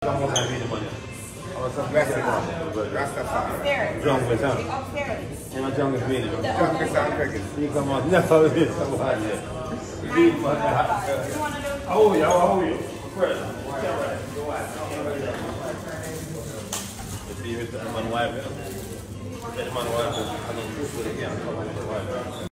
Almost have any money. I was some blessed Upstairs. Junglist, huh? Upstairs. And my Junglist Beenieman. Junglist and Reggae. Eekamouse. No, it is somebody else. Oh, yeah, oh, yeah. Fresh. If you hit the man wife, I'm going to put it again.